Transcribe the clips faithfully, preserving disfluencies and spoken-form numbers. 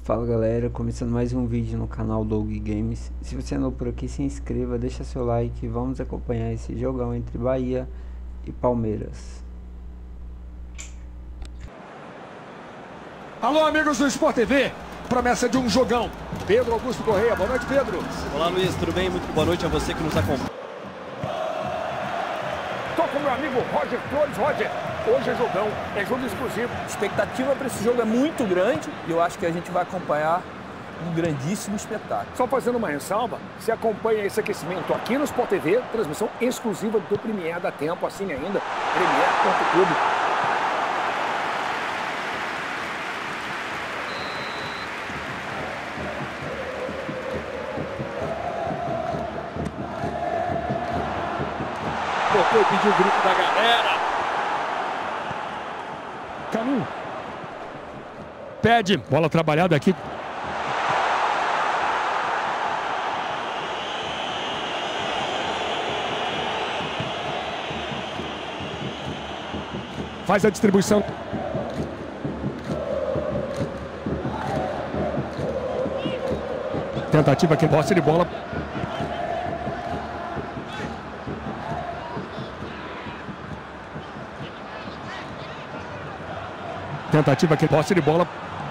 Fala galera, começando mais um vídeo no canal Doug Games. Se você é novo por aqui, se inscreva, deixa seu like e vamos acompanhar esse jogão entre Bahia e Palmeiras. Alô amigos do Sport T V, promessa de um jogão. Pedro Augusto Correia, boa noite Pedro. Olá Luiz, tudo bem? Muito boa noite a você que nos acompanha. Tô com meu amigo Roger Flores. Roger, hoje é jogão, é jogo exclusivo. A expectativa para esse jogo é muito grande e eu acho que a gente vai acompanhar um grandíssimo espetáculo. Só fazendo uma ressalva, você acompanha esse aquecimento aqui no Sport T V, transmissão exclusiva do Premier da Tempo, assine ainda, premier ponto clube. Botou e pediu o grito da galera. Caminho. Pede, bola trabalhada aqui. Faz a distribuição. Tentativa aqui, posse de bola. Tentativa aqui, posse de bola.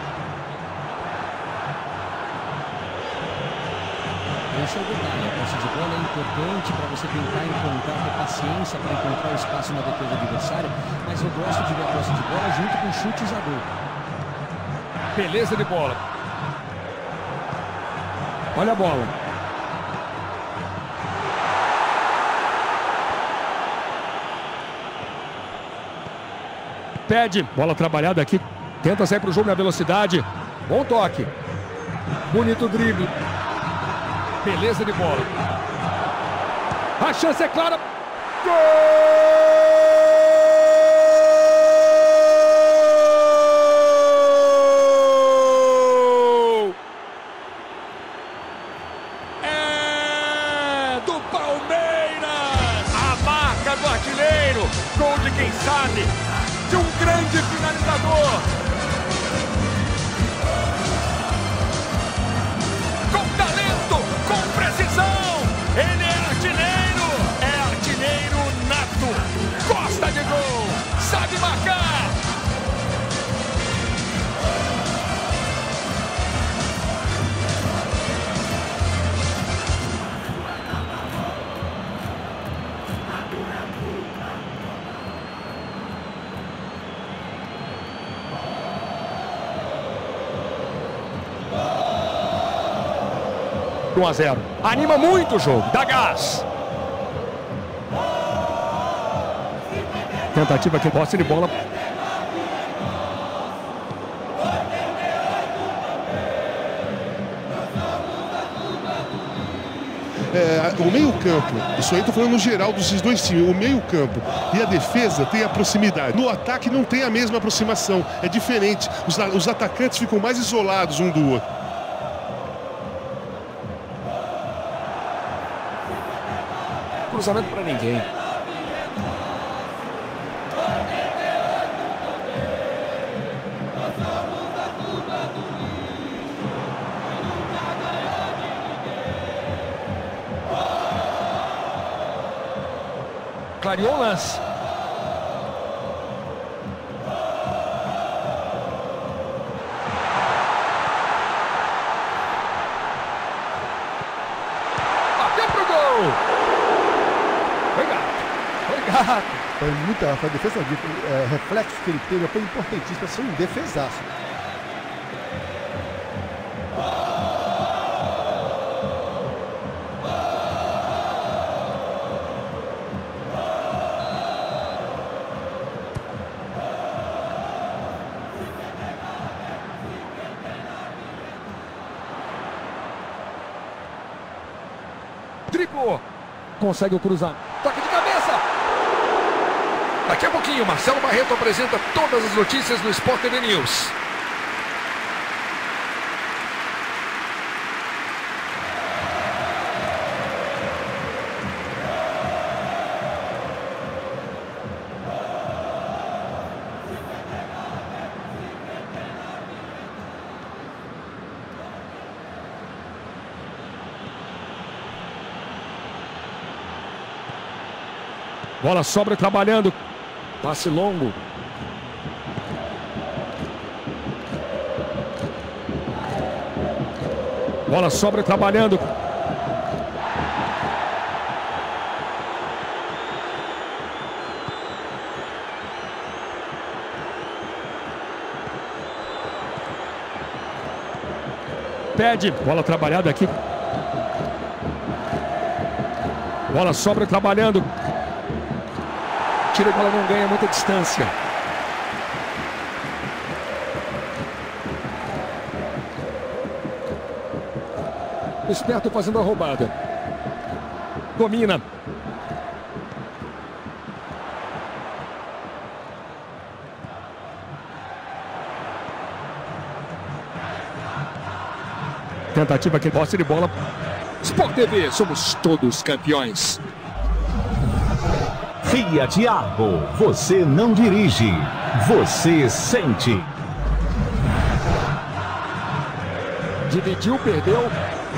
Esse é o detalhe, a posse de bola é importante para você tentar encontrar, ter paciência para encontrar o espaço na defesa adversária, mas eu gosto de ver a posse de bola junto com chutes a gol. Beleza de bola. Olha a bola. Pede, bola trabalhada aqui. Tenta sair para o jogo na velocidade. Bom toque. Bonito drible. Beleza de bola. A chance é clara. Gol! É do Palmeiras! A marca do artilheiro. Gol de quem sabe. De um grande finalizador. Com talento, com precisão. Ele é artilheiro. É artilheiro nato. Gosta de gol. Sabe marcar. um a zero. Anima muito o jogo. Dá gás. Tentativa aqui, posse de bola. É, o meio-campo, isso aí estou falando no geral dos dois times, o meio-campo e a defesa tem a proximidade. No ataque não tem a mesma aproximação, é diferente. Os, os atacantes ficam mais isolados um do outro. Cruzamento para ninguém. Clareou o lance. Bateu pro gol. Foi muita, foi a defesa de é, reflexo que ele teve, foi importantíssimo, foi um defesaço. Driblou. Consegue o cruzar. Toque de cabeça. Daqui a pouquinho, Marcelo Barreto apresenta todas as notícias no Sport T V News. Bola sobra trabalhando. Passe longo. Bola sobra trabalhando. Pede. Bola trabalhada aqui. Bola sobra trabalhando. Tira a bola, não ganha muita distância. Esperto fazendo a roubada. Domina. Tentativa aqui, posse de bola. Sport T V, somos todos campeões. Fiat Argo, você não dirige, você sente. Dividiu, perdeu.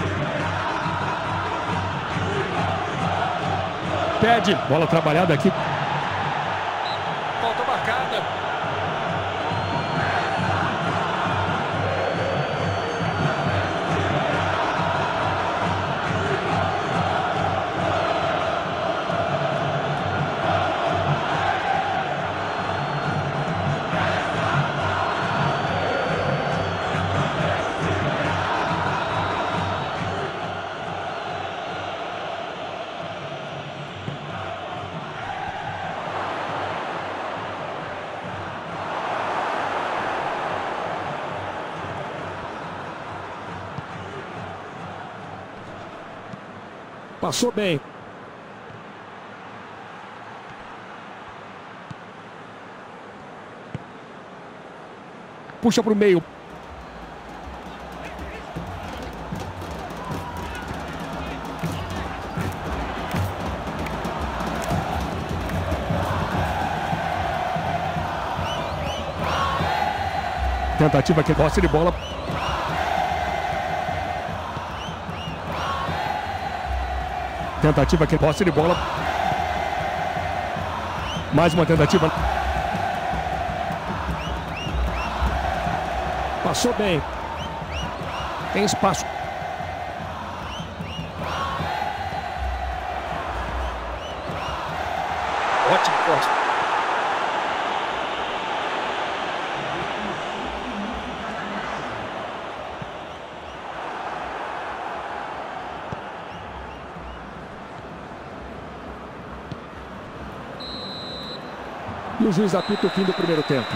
Pede, bola trabalhada aqui. Falta marcada. Passou bem. Puxa para o meio. Tentativa aqui, posse de bola. Tentativa aqui, posse de bola. Mais uma tentativa. Passou bem. Tem espaço. Ótimo corte. E o juiz apita o fim do primeiro tempo.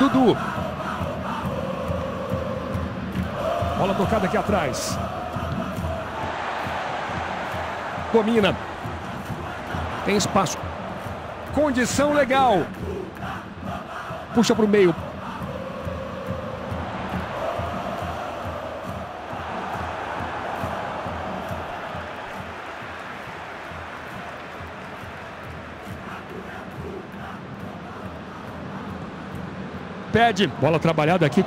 Dudu. Bola tocada aqui atrás. Domina. Tem espaço. Condição legal. Puxa para o meio. Pede. Bola trabalhada aqui.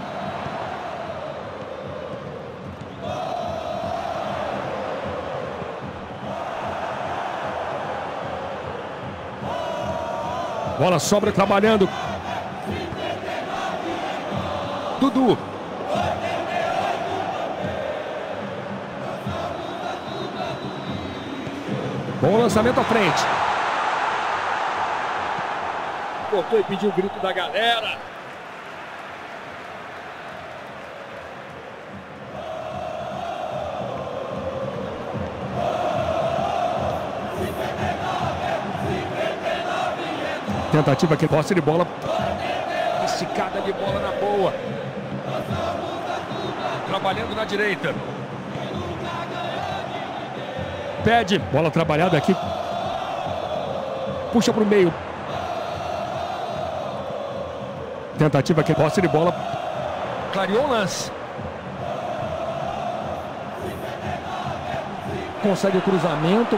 Bola sobra trabalhando. Dudu. Bom lançamento à frente. Cortou e pediu o grito da galera. Tentativa aqui, posse de bola. Esticada de bola na boa. Trabalhando na direita. Pede. Bola trabalhada aqui. Puxa para o meio. Tentativa aqui, posse de bola. Clareou o lance. Consegue o cruzamento.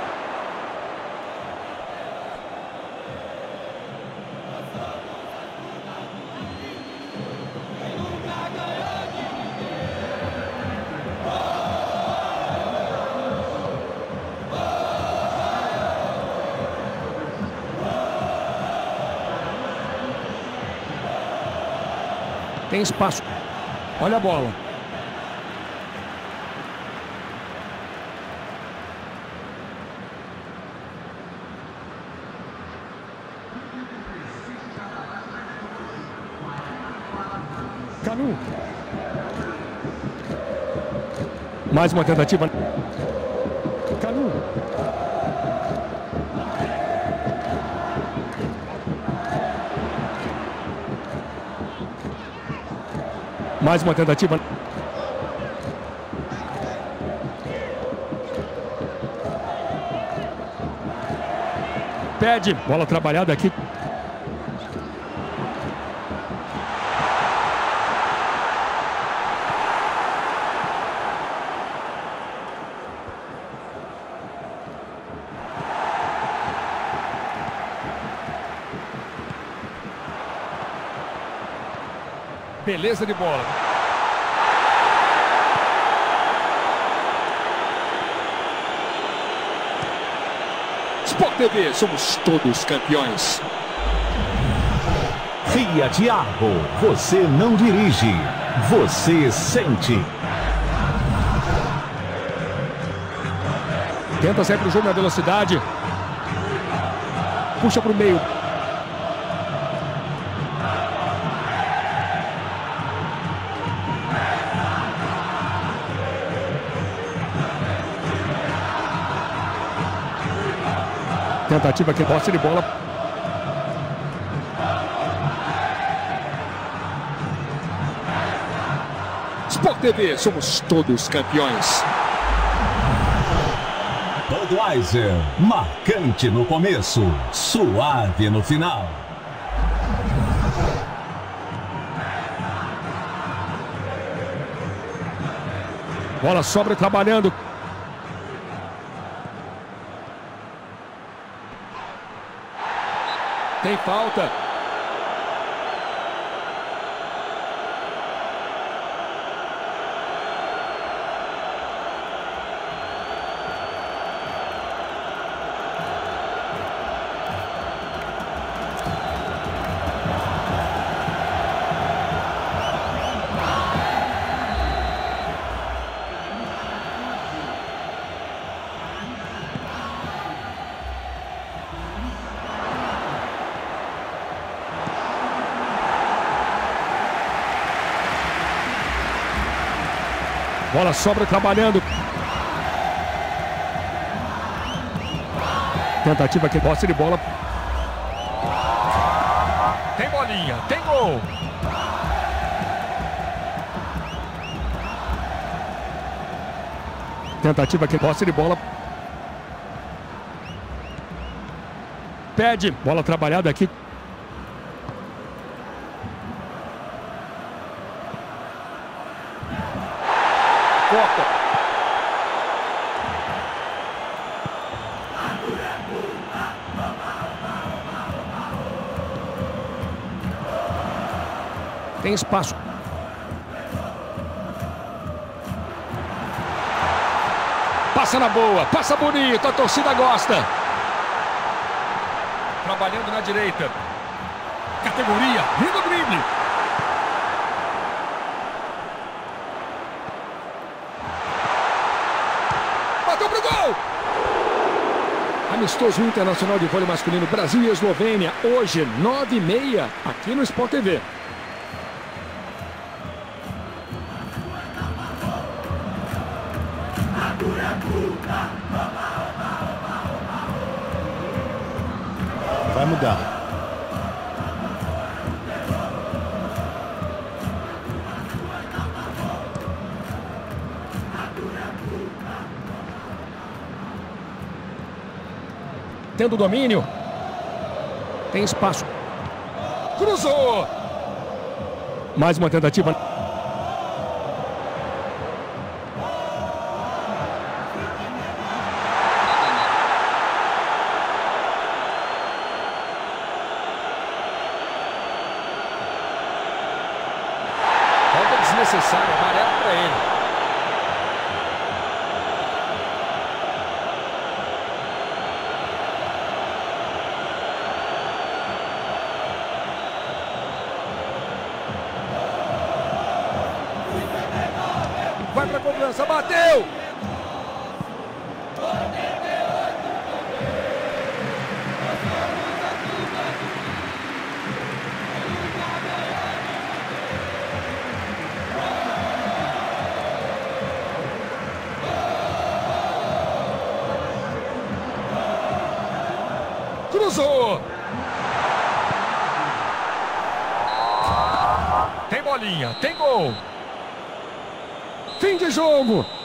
Tem espaço. Olha a bola. Canu. Mais uma tentativa. Canu. Mais uma tentativa. Pede. Bola trabalhada aqui. Beleza de bola. Sport T V, somos todos campeões. Fiat Argo, você não dirige, você sente. Tenta sempre o jogo na velocidade. Puxa para o meio. Tentativa aqui, posse de bola. Sport T V, somos todos campeões. Budweiser, marcante no começo, suave no final. Bola sobra trabalhando. Tem falta. Bola sobra trabalhando. Tentativa aqui, posse de bola. Tem bolinha, tem gol. Tentativa aqui, posse de bola. Pede, bola trabalhada aqui. Corta. Tem espaço. Passa na boa, passa bonito, a torcida gosta. Trabalhando na direita. Categoria, lindo drible. Bateu pro gol. Amistoso internacional de vôlei masculino Brasil e Eslovênia. Hoje, nove e meia, aqui no Sport T V. Vai mudar. Tendo domínio. Tem espaço. Cruzou. Mais uma tentativa. Falta desnecessária, amarelo para ele. Vai para a cobrança, bateu! Cruzou! Tem bolinha, tem gol! Fim de jogo!